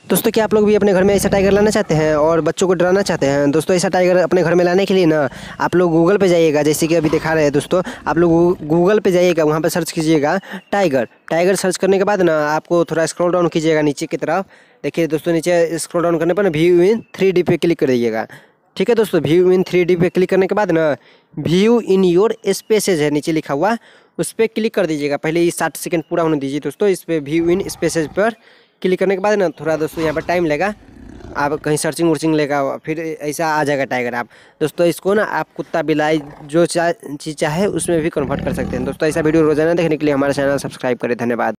दोस्तों क्या आप लोग भी अपने घर में ऐसा टाइगर लाना चाहते हैं और बच्चों को डराना चाहते हैं? दोस्तों ऐसा टाइगर अपने घर में लाने के लिए ना आप लोग गूगल पे जाइएगा, जैसे कि अभी दिखा रहे हैं दोस्तों। आप लोग गूगल पे जाइएगा, वहाँ पे सर्च कीजिएगा टाइगर। टाइगर सर्च करने के बाद ना आपको थोड़ा स्क्रॉल डाउन कीजिएगा नीचे की तरफ। देखिए दोस्तों, नीचे स्क्रॉल डाउन करने पर ना व्यू इन 3D पे क्लिक करिएगा। ठीक है दोस्तों, व्यू इन 3D पे क्लिक करने के बाद ना व्यू इन योर स्पेसेज है नीचे लिखा हुआ, उस पर क्लिक कर दीजिएगा। पहले ये 60 सेकंड पूरा होने दीजिए दोस्तों। इस पर व्यू इन स्पेसेज पर क्लिक करने के बाद ना थोड़ा दोस्तों यहाँ पर टाइम लेगा, आप कहीं सर्चिंग वर्चिंग लेगा, फिर ऐसा आ जाएगा टाइगर। आप दोस्तों इसको ना आप कुत्ता बिलाई जो चीज़ चाहे उसमें भी कन्वर्ट कर सकते हैं। दोस्तों ऐसा वीडियो रोजाना देखने के लिए हमारा चैनल सब्सक्राइब करें। धन्यवाद।